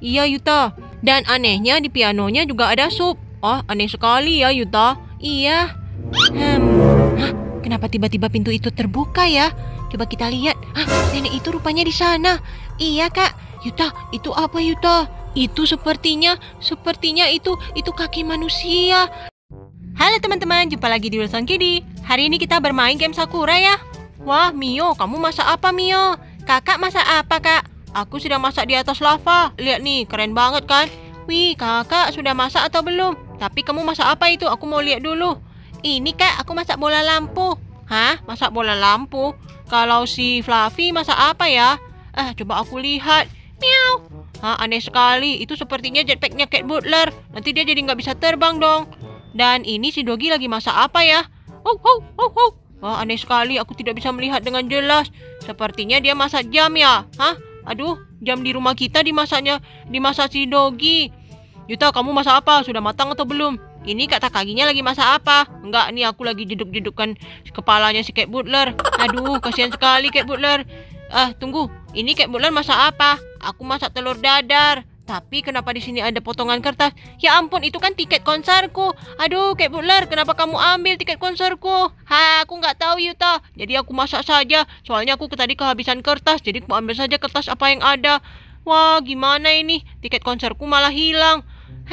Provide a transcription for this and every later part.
Iya Yuta. Dan anehnya di pianonya juga ada sup. Ah, aneh sekali ya Yuta. Iya. Hah, kenapa tiba-tiba pintu itu terbuka ya? Coba kita lihat. Hah, nenek itu rupanya di sana. Iya Kak. Yuta, itu apa Yuta? Itu sepertinya itu kaki manusia. Halo teman-teman, jumpa lagi di Wilson Kiddy. Hari ini kita bermain game Sakura ya. Wah, Mio, kamu masak apa Mio? Kakak masak apa Kak? Aku sudah masak di atas lava. Lihat nih, keren banget kan? Wih, kakak sudah masak atau belum? Tapi kamu masak apa itu? Aku mau lihat dulu. Ini Kak, aku masak bola lampu. Hah? Masak bola lampu? Kalau si Fluffy masak apa ya? Coba aku lihat. Miau. Hah, aneh sekali. Itu sepertinya jetpacknya Cat Butler. Nanti dia jadi nggak bisa terbang dong. Dan ini si Doggy lagi masak apa ya? Oh, oh, oh, oh. Wah, aneh sekali. Aku tidak bisa melihat dengan jelas. Sepertinya dia masak jam ya. Hah? Aduh, jam di rumah kita dimasak si Doggy. Yuta, kamu masak apa? Sudah matang atau belum? Ini kata kakinya lagi masak apa? Enggak, nih aku lagi jeduk-jedukkan kepalanya si Cat Butler. Aduh, kasihan sekali Cat Butler. Tunggu. Ini Cat Butler masak apa? Aku masak telur dadar. Tapi kenapa di sini ada potongan kertas? Ya ampun, itu kan tiket konserku. Aduh, Cat Butler, kenapa kamu ambil tiket konserku? Aku nggak tahu Yuta. Jadi aku masak saja. Soalnya aku tadi kehabisan kertas. Jadi aku ambil saja kertas apa yang ada. Wah, gimana ini? Tiket konserku malah hilang.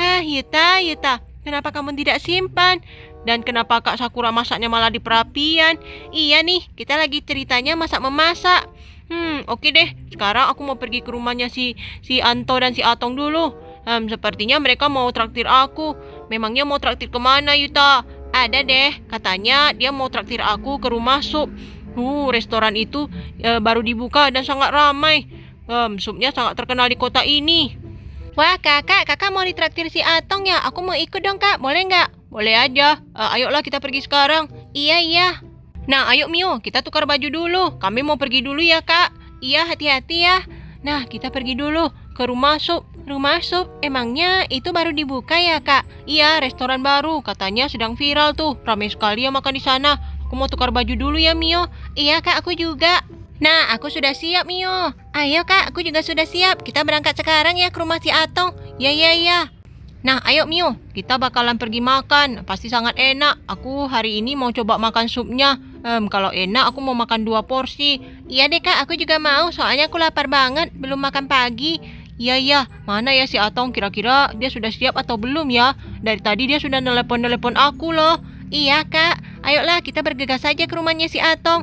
Yuta. Kenapa kamu tidak simpan? Dan kenapa Kak Sakura masaknya malah di perapian? Iya nih, kita lagi ceritanya masak-memasak. Oke deh. Sekarang aku mau pergi ke rumahnya si Anto dan si Atong dulu. Sepertinya mereka mau traktir aku. Memangnya mau traktir kemana Yuta? Ada deh. Katanya dia mau traktir aku ke rumah sup. Restoran itu baru dibuka dan sangat ramai. Supnya sangat terkenal di kota ini. Wah kakak mau ditraktir si Atong ya? Aku mau ikut dong Kak, boleh nggak? Boleh aja. Ayolah kita pergi sekarang. Iya. Nah ayo Mio, kita tukar baju dulu. Kami mau pergi dulu ya Kak. Iya, hati-hati ya. Nah kita pergi dulu ke rumah sup. Rumah sup? Emangnya itu baru dibuka ya Kak? Iya, restoran baru. Katanya sedang viral tuh. Ramai sekali yang makan di sana. Aku mau tukar baju dulu ya Mio. Iya Kak, aku juga. Nah, aku sudah siap Mio. Ayo Kak, aku juga sudah siap. Kita berangkat sekarang ya ke rumah si Atong. Ya. Nah, ayo Mio. Kita bakalan pergi makan. Pasti sangat enak. Aku hari ini mau coba makan supnya. Kalau enak aku mau makan 2 porsi. Iya deh Kak, aku juga mau. Soalnya aku lapar banget. Belum makan pagi. Iya. Mana ya si Atong? Kira-kira dia sudah siap atau belum ya? Dari tadi dia sudah telepon aku loh. Iya Kak. Ayolah kita bergegas saja ke rumahnya si Atong.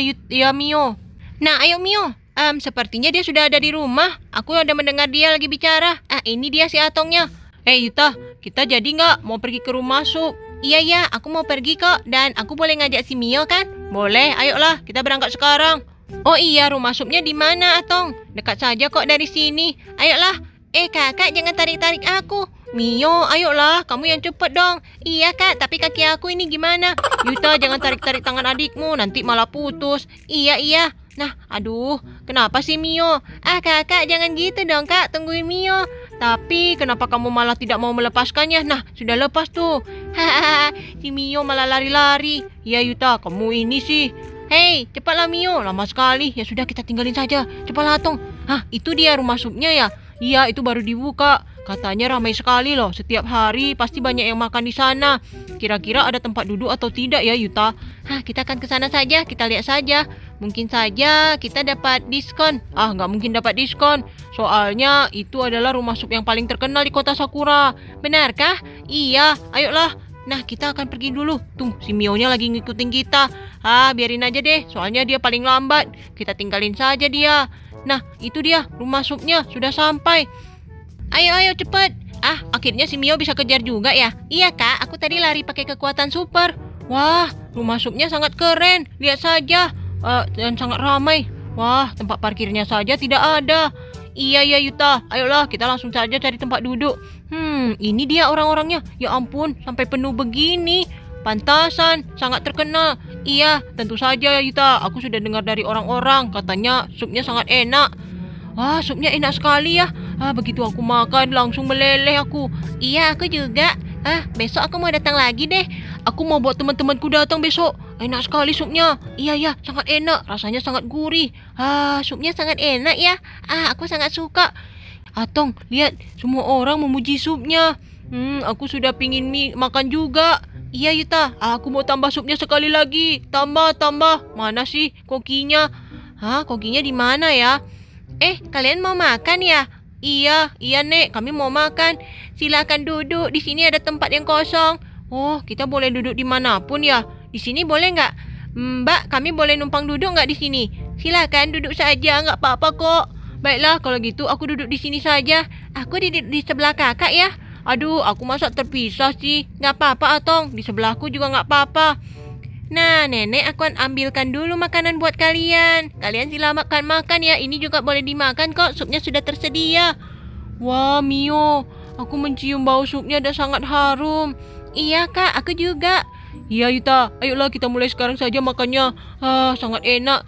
Ya Mio. Nah, ayo Mio. Sepertinya dia sudah ada di rumah. Aku udah mendengar dia lagi bicara. Ini dia si Atongnya. Yuta, kita jadi nggak mau pergi ke rumah sup? Iya, aku mau pergi kok. Dan aku boleh ngajak si Mio kan? Boleh, ayolah kita berangkat sekarang. Oh iya, rumah supnya di mana Atong? Dekat saja kok dari sini. Ayolah. Kakak jangan tarik-tarik aku. Mio, ayolah, kamu yang cepet dong. Iya Kak, tapi kaki aku ini gimana? Yuta, jangan tarik-tarik tangan adikmu, nanti malah putus. Iya. Nah, aduh, kenapa sih Mio? Kakak, jangan gitu dong Kak, tungguin Mio. Tapi kenapa kamu malah tidak mau melepaskannya? Nah, sudah lepas tuh. Hahaha, si Mio malah lari-lari. Ya Yuta, kamu ini sih. Hei, cepatlah Mio, lama sekali. Ya sudah, kita tinggalin saja. Cepatlah Atong. Itu dia rumah supnya ya? Iya, itu baru dibuka. Katanya ramai sekali loh. Setiap hari pasti banyak yang makan di sana. Kira-kira ada tempat duduk atau tidak ya Yuta? Kita akan ke sana saja. Kita lihat saja. Mungkin saja kita dapat diskon. Nggak mungkin dapat diskon. Soalnya itu adalah rumah sup yang paling terkenal di kota Sakura. Benarkah? Iya, ayolah. Nah, kita akan pergi dulu. Tuh, si Mio-nya lagi ngikutin kita. Biarin aja deh. Soalnya dia paling lambat. Kita tinggalin saja dia. Nah, itu dia. Rumah supnya sudah sampai. Ayo cepet. Akhirnya si Mio bisa kejar juga ya? Iya Kak, aku tadi lari pakai kekuatan super. Wah, rumah supnya sangat keren. Lihat saja. Dan sangat ramai. Wah, tempat parkirnya saja tidak ada. Iya Yuta, ayolah kita langsung saja cari tempat duduk. Ini dia orang-orangnya. Ya ampun, sampai penuh begini. Pantasan, sangat terkenal. Iya, tentu saja Yuta. Aku sudah dengar dari orang-orang. Katanya supnya sangat enak. Wah, supnya enak sekali ya. Begitu aku makan langsung meleleh aku. Iya, aku juga. Besok aku mau datang lagi deh. Aku mau buat teman-temanku datang besok. Enak sekali supnya. Iya, sangat enak. Rasanya sangat gurih. Supnya sangat enak ya. Aku sangat suka. Atong, lihat. Semua orang memuji supnya. Aku sudah pingin makan juga. Iya Yuta, aku mau tambah supnya sekali lagi. Tambah. Mana sih kokinya? Hah, kokinya di mana ya? Kalian mau makan ya? Iya Nek, kami mau makan. Silakan duduk, di sini ada tempat yang kosong. Oh, kita boleh duduk dimanapun ya? Di sini boleh nggak? Mbak, kami boleh numpang duduk nggak di sini? Silakan duduk saja, nggak apa-apa kok. Baiklah, kalau gitu aku duduk di sini saja. Aku di sebelah kakak ya. Aduh, aku masa terpisah sih. Nggak apa-apa Atong, di sebelahku juga nggak apa-apa. Nah, nenek akan ambilkan dulu makanan buat kalian. Kalian silakan makan ya. Ini juga boleh dimakan kok. Supnya sudah tersedia. Wah, Mio. Aku mencium bau supnya dan sangat harum. Iya, Kak. Aku juga. Iya, Yuta. Ayolah kita mulai sekarang saja makannya. Sangat enak.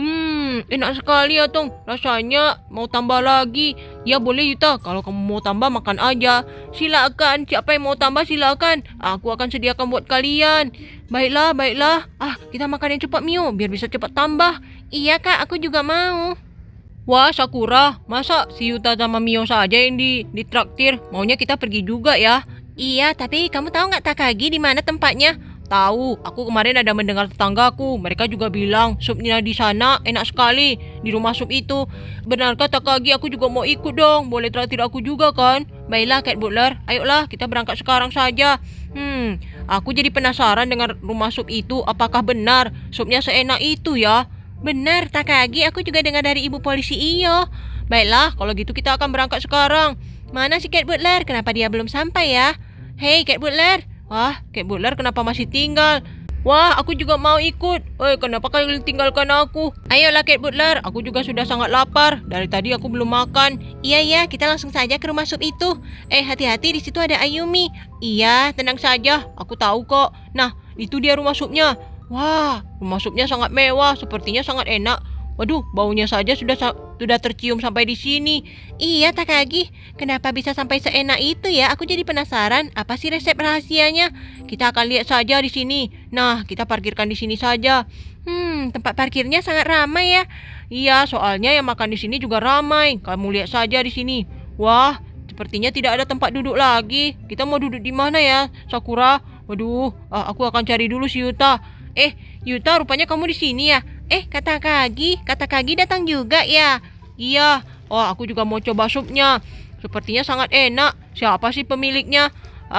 Enak sekali ya, Tong. Rasanya mau tambah lagi. Ya boleh Yuta, kalau kamu mau tambah makan aja. Silakan, siapa yang mau tambah silakan. Aku akan sediakan buat kalian. Baiklah. Kita makan yang cepat Mio, biar bisa cepat tambah. Iya Kak, aku juga mau. Wah Sakura, masa si Yuta sama Mio saja yang ditraktir? Maunya kita pergi juga ya? Iya, tapi kamu tahu nggak Takagi di mana tempatnya? Tahu, aku kemarin ada mendengar tetanggaku. Mereka juga bilang supnya di sana enak sekali, di rumah sup itu. Benarkah Takagi, aku juga mau ikut dong. Boleh traktir aku juga kan? Baiklah Cat Butler, ayolah kita berangkat sekarang saja. Aku jadi penasaran dengan rumah sup itu. Apakah benar supnya seenak itu ya? Benar Takagi, aku juga dengar dari ibu polisi iyo. Baiklah, kalau gitu kita akan berangkat sekarang. Mana si Cat Butler? Kenapa dia belum sampai ya? Hei Cat Butler. Wah, Cat Butler kenapa masih tinggal? Wah, aku juga mau ikut. Kenapa kalian tinggalkan aku? Ayolah Cat Butler, aku juga sudah sangat lapar. Dari tadi aku belum makan. Iya, kita langsung saja ke rumah sup itu. Hati-hati, di situ ada Ayumi. Iya, tenang saja, aku tahu kok. Nah, itu dia rumah supnya. Wah, rumah supnya sangat mewah, sepertinya sangat enak. Waduh, baunya saja sudah tercium sampai di sini. Iya, Takagi. Kenapa bisa sampai seenak itu ya? Aku jadi penasaran. Apa sih resep rahasianya? Kita akan lihat saja di sini. Nah, kita parkirkan di sini saja. Tempat parkirnya sangat ramai ya. Iya, soalnya yang makan di sini juga ramai. Kamu lihat saja di sini. Wah, sepertinya tidak ada tempat duduk lagi. Kita mau duduk di mana ya, Sakura? Waduh, aku akan cari dulu si Yuta. Yuta, rupanya kamu di sini ya? Kata Kagi datang juga ya? Iya, aku juga mau coba supnya. Sepertinya sangat enak. Siapa sih pemiliknya?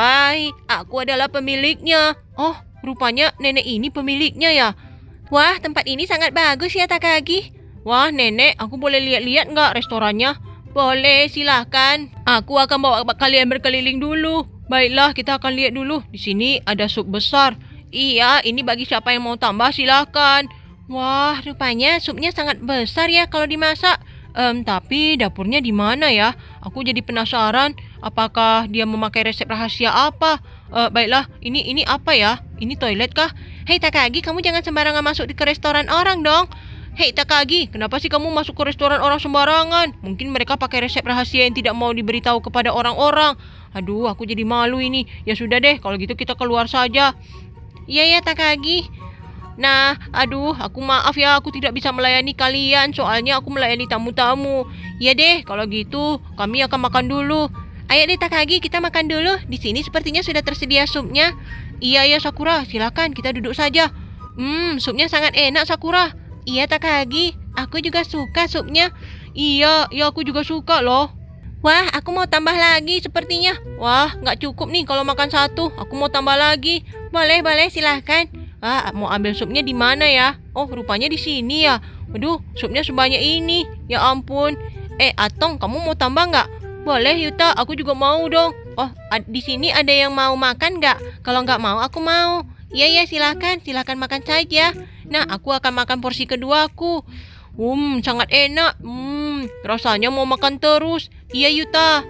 Aku adalah pemiliknya. Oh, rupanya nenek ini pemiliknya ya? Wah, tempat ini sangat bagus ya Takagi. Wah, nenek, aku boleh lihat-lihat nggak restorannya? Boleh, silahkan. Aku akan bawa kalian berkeliling dulu. Baiklah, kita akan lihat dulu. Di sini ada sup besar. Iya, ini bagi siapa yang mau tambah silahkan. Wah, rupanya supnya sangat besar ya kalau dimasak. Tapi dapurnya di mana ya? Aku jadi penasaran. Apakah dia memakai resep rahasia apa? Baiklah, ini apa ya? Ini toilet kah? Hei Takagi, kamu jangan sembarangan masuk ke restoran orang dong. Hei Takagi, kenapa sih kamu masuk ke restoran orang sembarangan? Mungkin mereka pakai resep rahasia yang tidak mau diberitahu kepada orang-orang. Aduh, aku jadi malu ini. Ya sudah deh, kalau gitu kita keluar saja. Iya Takagi. Nah, aku maaf ya, aku tidak bisa melayani kalian, soalnya aku melayani tamu-tamu. Ya deh, kalau gitu kami akan makan dulu. Ayo deh Takagi, kita makan dulu. Di sini sepertinya sudah tersedia supnya. Iya Sakura, silakan kita duduk saja. Supnya sangat enak Sakura. Iya Takagi, aku juga suka supnya. Iya, aku juga suka loh. Wah, aku mau tambah lagi sepertinya. Wah, nggak cukup nih kalau makan satu. Aku mau tambah lagi. Boleh, silahkan. Mau ambil supnya di mana ya? Oh, rupanya di sini ya. Waduh, supnya sebanyak ini. Ya ampun. Atong, kamu mau tambah nggak? Boleh, Yuta. Aku juga mau dong. Oh, di sini ada yang mau makan nggak? Kalau nggak mau, aku mau. Iya, silahkan. Silahkan makan saja. Nah, aku akan makan porsi kedua aku. Sangat enak. Rasanya mau makan terus. Iya, Yuta.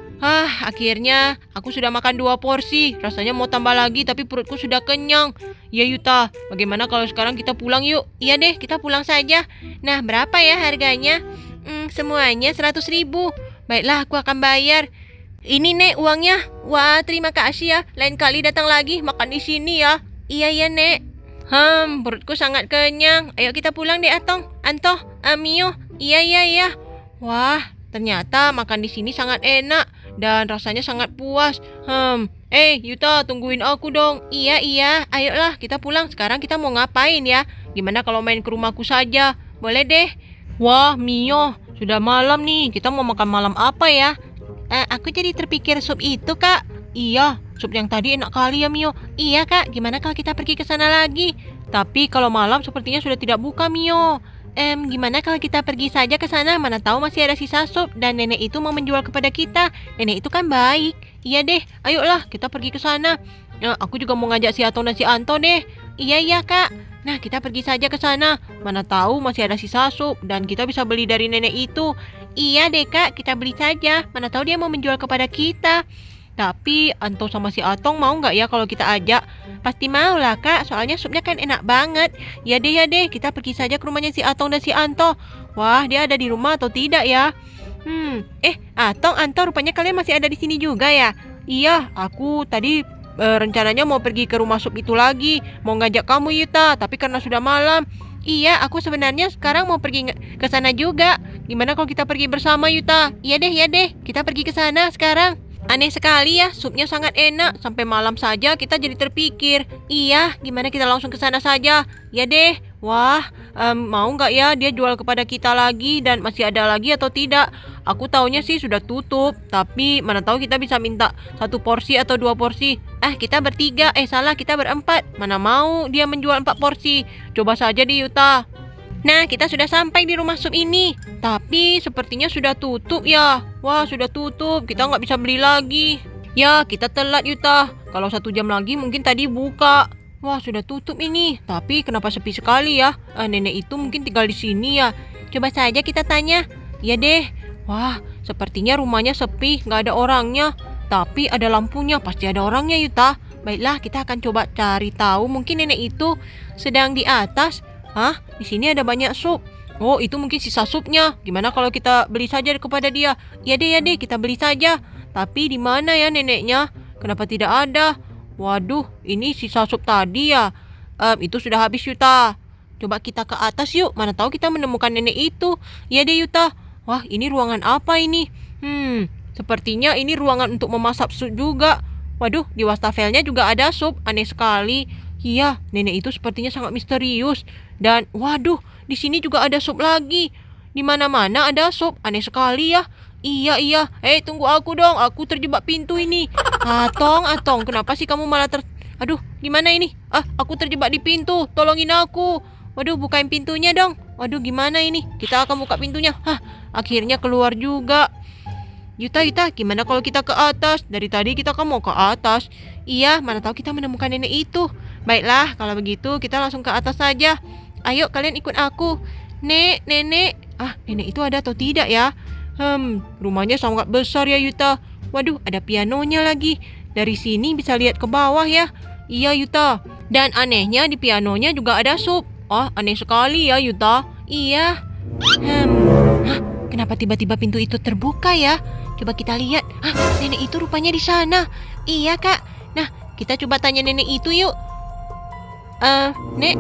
Akhirnya aku sudah makan 2 porsi. Rasanya mau tambah lagi tapi perutku sudah kenyang. Ya Yuta, bagaimana kalau sekarang kita pulang yuk? Iya deh, kita pulang saja. Nah, berapa ya harganya? Semuanya 100.000. Baiklah, aku akan bayar. Ini Nek uangnya. Wah, terima kasih ya. Lain kali datang lagi makan di sini ya. Iya Nek. Perutku sangat kenyang. Ayo kita pulang deh Atong. Antoh, Mio. Iya. Wah, Ternyata makan di sini sangat enak dan rasanya sangat puas. Yuta, tungguin aku dong. Iya, iya. Ayolah, kita pulang. Sekarang kita mau ngapain ya? Gimana kalau main ke rumahku saja? Boleh deh. Wah, Mio, sudah malam nih. Kita mau makan malam apa ya? Aku jadi terpikir sup itu, Kak. Iya, sup yang tadi enak kali ya, Mio. Iya, Kak. Gimana kalau kita pergi ke sana lagi? Tapi kalau malam sepertinya sudah tidak buka, Mio. Gimana kalau kita pergi saja ke sana? Mana tahu masih ada sisa sup dan nenek itu mau menjual kepada kita. Nenek itu kan baik. Iya deh, ayolah kita pergi ke sana. Aku juga mau ngajak si Atong dan si Anto deh. Iya, iya, Kak. Nah, kita pergi saja ke sana. Mana tahu masih ada sisa sup dan kita bisa beli dari nenek itu. Iya deh, Kak, kita beli saja. Mana tahu dia mau menjual kepada kita. Tapi Anto sama si Atong mau nggak ya kalau kita ajak? Pasti mau lah, Kak, soalnya supnya kan enak banget. Ya deh, kita pergi saja ke rumahnya si Atong dan si Anto. Wah, dia ada di rumah atau tidak ya? Atong, Anto, rupanya kalian masih ada di sini juga ya? Iya, aku tadi rencananya mau pergi ke rumah sup itu lagi. Mau ngajak kamu, Yuta, tapi karena sudah malam. Iya, aku sebenarnya sekarang mau pergi ke sana juga. Gimana kalau kita pergi bersama, Yuta? Iya deh, kita pergi ke sana sekarang. Aneh sekali ya, supnya sangat enak. Sampai malam saja kita jadi terpikir. Iya, gimana kita langsung ke sana saja? Ya deh. Wah, mau nggak ya dia jual kepada kita lagi dan masih ada lagi atau tidak? Aku taunya sih sudah tutup. Tapi mana tahu kita bisa minta 1 porsi atau 2 porsi. Kita bertiga. Salah, kita berempat. Mana mau dia menjual 4 porsi. Coba saja di Yuta. Nah, kita sudah sampai di rumah sup ini. Tapi sepertinya sudah tutup ya. Wah, sudah tutup. Kita nggak bisa beli lagi. Ya, kita telat, Yuta. Kalau 1 jam lagi mungkin tadi buka. Wah, sudah tutup ini. Tapi kenapa sepi sekali ya? Nenek itu mungkin tinggal di sini ya. Coba saja kita tanya. Ya deh. Wah, sepertinya rumahnya sepi. Nggak ada orangnya. Tapi ada lampunya. Pasti ada orangnya, Yuta. Baiklah, kita akan coba cari tahu. Mungkin nenek itu sedang di atas. Di sini ada banyak sup. Oh, itu mungkin sisa supnya. Gimana kalau kita beli saja kepada dia? Ya deh, kita beli saja. Tapi di mana ya neneknya? Kenapa tidak ada? Waduh, ini sisa sup tadi ya. Itu sudah habis, Yuta. Coba kita ke atas yuk. Mana tahu kita menemukan nenek itu. Ya deh, Yuta. Wah, ini ruangan apa ini? Sepertinya ini ruangan untuk memasak sup juga. Waduh, di wastafelnya juga ada sup. Aneh sekali. Iya, nenek itu sepertinya sangat misterius. Dan waduh, di sini juga ada sup lagi. Di mana-mana ada sup. Aneh sekali ya. Iya. Tunggu aku dong. Aku terjebak pintu ini. Atong, kenapa sih kamu malah Aduh, gimana ini? Aku terjebak di pintu. Tolongin aku. Waduh, bukain pintunya dong. Waduh, gimana ini? Kita akan buka pintunya. Akhirnya keluar juga. Yuta, gimana kalau kita ke atas? Dari tadi kita kan mau ke atas. Iya, mana tahu kita menemukan nenek itu. Baiklah, kalau begitu kita langsung ke atas saja. Ayo, kalian ikut aku. Nenek. Nenek itu ada atau tidak ya? Rumahnya sangat besar ya, Yuta. Waduh, ada pianonya lagi. Dari sini bisa lihat ke bawah ya. Iya, Yuta. Dan anehnya di pianonya juga ada sup. Aneh sekali ya, Yuta. Iya. Kenapa tiba-tiba pintu itu terbuka ya? Coba kita lihat. Nenek itu rupanya di sana. Iya, Kak. Nah, kita coba tanya nenek itu yuk. Nek.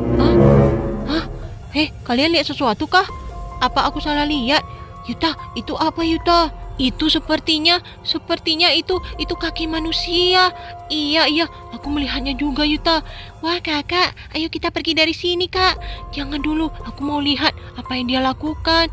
Kalian lihat sesuatu kah? Apa aku salah lihat? Yuta, itu apa, Yuta? Itu sepertinya itu kaki manusia. Iya, aku melihatnya juga, Yuta. Wah, Kakak, ayo kita pergi dari sini, Kak. Jangan dulu, aku mau lihat apa yang dia lakukan.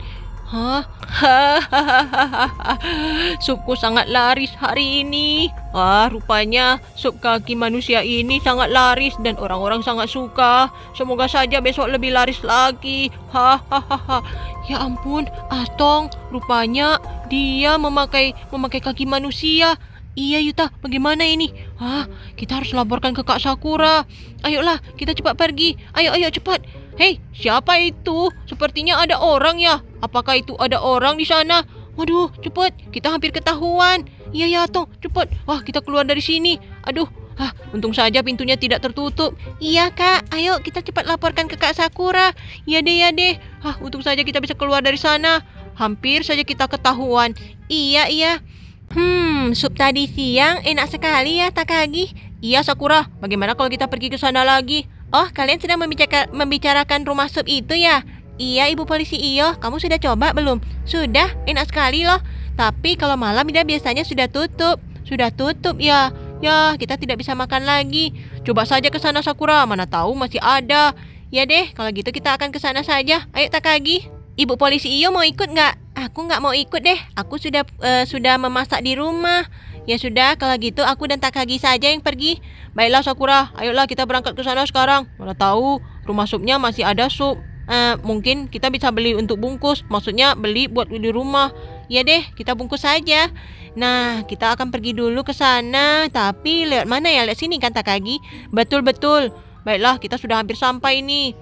Supku sangat laris hari ini. Rupanya sup kaki manusia ini sangat laris dan orang-orang sangat suka. Semoga saja besok lebih laris lagi. Ya ampun, Atong, rupanya dia memakai kaki manusia. Iya, Yuta, bagaimana ini? Kita harus laporkan ke Kak Sakura. Ayolah, kita cepat pergi. Ayo, cepat. Hei, siapa itu? Sepertinya ada orang ya. Apakah itu ada orang di sana? Waduh, cepat. Kita hampir ketahuan. Iya, Atong, cepat. Wah, kita keluar dari sini. Aduh, untung saja pintunya tidak tertutup. Iya, Kak. Ayo, kita cepat laporkan ke Kak Sakura. Ya deh. Untung saja kita bisa keluar dari sana. Hampir saja kita ketahuan. Iya. Sup tadi siang enak sekali ya, Takagi. Iya, Sakura. Bagaimana kalau kita pergi ke sana lagi? Oh, kalian sedang membicarakan rumah sup itu ya? Iya, Ibu Polisi Iyo, kamu sudah coba belum? Sudah, enak sekali loh. Tapi kalau malam dia biasanya sudah tutup. Sudah tutup ya. Ya, kita tidak bisa makan lagi. Coba saja ke sana Sakura, mana tahu masih ada. Ya deh, kalau gitu kita akan ke sana saja. Ayo Takagi. Ibu Polisi Iyo mau ikut nggak? Aku nggak mau ikut deh. Aku sudah memasak di rumah. Ya sudah, kalau gitu aku dan Takagi saja yang pergi. Baiklah Sakura, ayolah kita berangkat ke sana sekarang. Mana tahu rumah supnya masih ada sup. Mungkin kita bisa beli untuk bungkus. Maksudnya beli buat di rumah. Ya deh, kita bungkus saja. Nah, kita akan pergi dulu ke sana. Tapi lewat mana ya? Lewat sini kan Takagi? Betul-betul. Baiklah, kita sudah hampir sampai nih.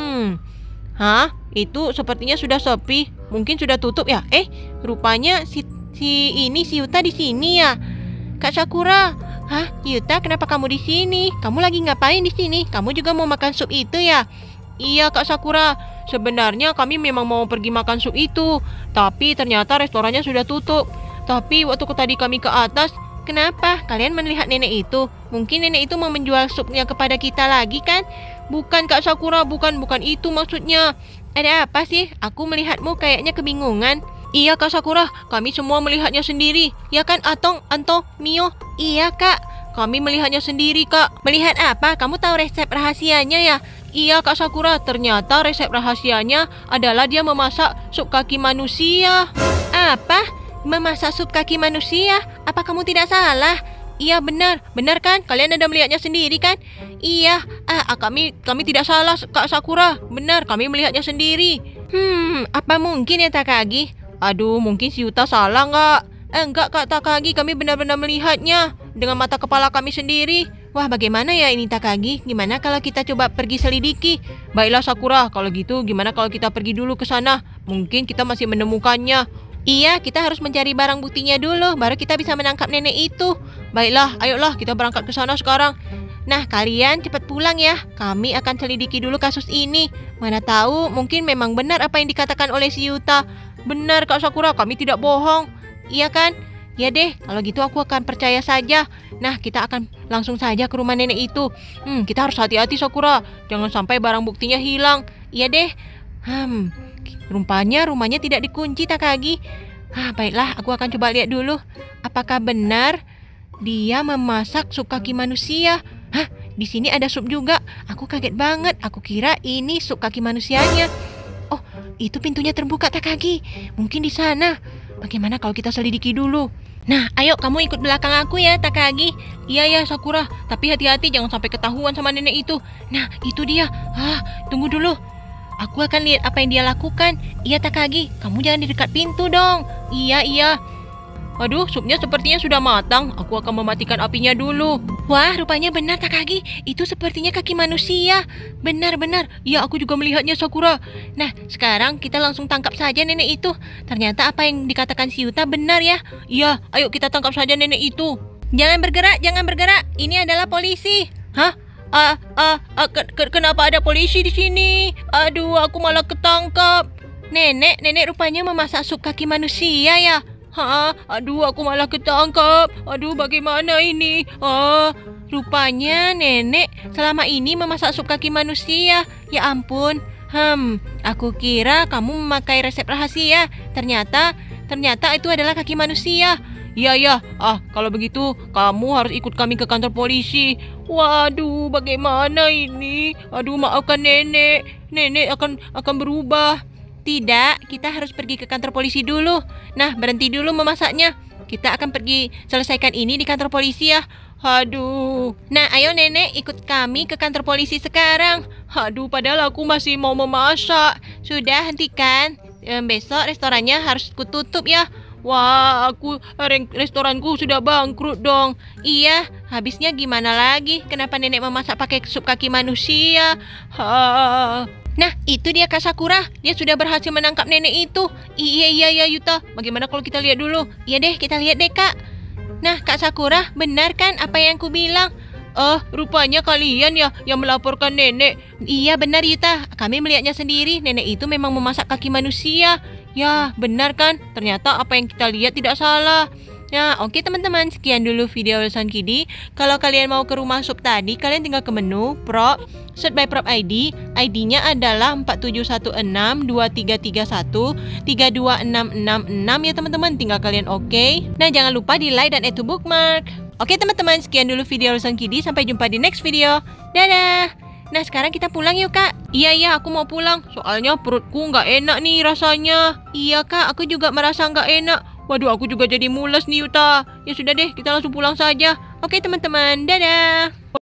Hah? Itu sepertinya sudah sepi. Mungkin sudah tutup ya? Rupanya si Yuta di sini ya. Kak Sakura. Hah, Yuta, kenapa kamu di sini? Kamu lagi ngapain di sini? Kamu juga mau makan sup itu ya? Iya Kak Sakura, sebenarnya kami memang mau pergi makan sup itu, tapi ternyata restorannya sudah tutup. Tapi waktu tadi kami ke atas, kenapa? Kalian melihat nenek itu? Mungkin nenek itu mau menjual supnya kepada kita lagi kan? Bukan Kak Sakura, bukan itu maksudnya. Ada apa sih? Aku melihatmu kayaknya kebingungan. Iya Kak Sakura, kami semua melihatnya sendiri. Ya kan Anto, Mio? Iya Kak, kami melihatnya sendiri Kak. Melihat apa? Kamu tahu resep rahasianya ya? Iya Kak Sakura, ternyata resep rahasianya adalah dia memasak sup kaki manusia. Apa? Memasak sup kaki manusia? Apa kamu tidak salah? Iya benar kan? Kalian ada melihatnya sendiri kan? Iya, kami tidak salah Kak Sakura. Benar, kami melihatnya sendiri. Apa mungkin ya Takagi? Aduh, mungkin si Yuta salah nggak? Enggak Kak Takagi, kami benar-benar melihatnya dengan mata kepala kami sendiri. Wah, bagaimana ya ini Takagi? Gimana kalau kita coba pergi selidiki? Baiklah Sakura, kalau gitu gimana kalau kita pergi dulu ke sana? Mungkin kita masih menemukannya. Iya, kita harus mencari barang buktinya dulu, baru kita bisa menangkap nenek itu. Baiklah, ayolah kita berangkat ke sana sekarang. Nah, kalian cepat pulang ya. Kami akan selidiki dulu kasus ini. Mana tahu, mungkin memang benar apa yang dikatakan oleh si Yuta. Benar Kak Sakura, kami tidak bohong. Iya kan? Ya deh, kalau gitu aku akan percaya saja. Nah, kita akan langsung saja ke rumah nenek itu. Kita harus hati-hati Sakura. Jangan sampai barang buktinya hilang. Iya deh. Rupanya rumahnya tidak dikunci Takagi. Baiklah, aku akan coba lihat dulu. Apakah benar dia memasak sup kaki manusia? Di sini ada sup juga. Aku kaget banget. Aku kira ini sup kaki manusianya. Oh, itu pintunya terbuka Takagi. Mungkin di sana. Bagaimana kalau kita selidiki dulu? Nah, ayo kamu ikut belakang aku ya, Takagi. Iya, Sakura. Tapi hati-hati jangan sampai ketahuan sama nenek itu. Nah, itu dia. Tunggu dulu. Aku akan lihat apa yang dia lakukan. Iya, Takagi. Kamu jangan di dekat pintu dong. Iya. Aduh, supnya sepertinya sudah matang. Aku akan mematikan apinya dulu. Wah, rupanya benar Takagi. Itu sepertinya kaki manusia. Benar. Ya, aku juga melihatnya Sakura. Nah, sekarang kita langsung tangkap saja nenek itu. Ternyata apa yang dikatakan si Yuta benar ya. Iya, ayo kita tangkap saja nenek itu. Jangan bergerak. Ini adalah polisi. Kenapa ada polisi di sini? Aduh, aku malah ketangkap. Nenek rupanya memasak sup kaki manusia ya. Aduh, aku malah ketangkap. Aduh, bagaimana ini? Rupanya nenek selama ini memasak sup kaki manusia. Ya ampun. Aku kira kamu memakai resep rahasia. Ternyata itu adalah kaki manusia. Iya. Kalau begitu kamu harus ikut kami ke kantor polisi. Waduh, bagaimana ini? Aduh, maafkan nenek. Nenek akan berubah. Tidak, kita harus pergi ke kantor polisi dulu. Nah, berhenti dulu memasaknya. Kita akan pergi selesaikan ini di kantor polisi ya. Aduh. Nah, ayo nenek ikut kami ke kantor polisi sekarang. Aduh, padahal aku masih mau memasak. Sudah, hentikan. Besok restorannya harus kututup ya. Wah, restoranku sudah bangkrut dong. Iya, habisnya gimana lagi? Kenapa nenek memasak pakai sup kaki manusia? Nah, itu dia Kak Sakura. Dia sudah berhasil menangkap nenek itu. Iya, Yuta. Bagaimana kalau kita lihat dulu? Iya deh, kita lihat deh, Kak. Nah, Kak Sakura, benar kan apa yang ku bilang? Rupanya kalian ya yang melaporkan nenek. Iya, benar Yuta. Kami melihatnya sendiri. Nenek itu memang memasak kaki manusia. Ya, benar kan? Ternyata apa yang kita lihat tidak salah. Nah, oke teman-teman, sekian dulu video Wilson Kidi. Kalau kalian mau ke rumah Sup tadi, kalian tinggal ke menu Prop, search by Prop ID. ID-nya adalah 47162331326666 ya teman-teman. Tinggal kalian oke. Nah, jangan lupa di like dan add to bookmark. Oke teman-teman, sekian dulu video Wilson Kidi. Sampai jumpa di next video. Dadah! Nah, sekarang kita pulang yuk, Kak. Iya, aku mau pulang. Soalnya perutku nggak enak nih rasanya. Iya, Kak, aku juga merasa nggak enak. Waduh, aku juga jadi mules nih, Yuta. Ya sudah deh, kita langsung pulang saja. Oke, teman-teman. Dadah.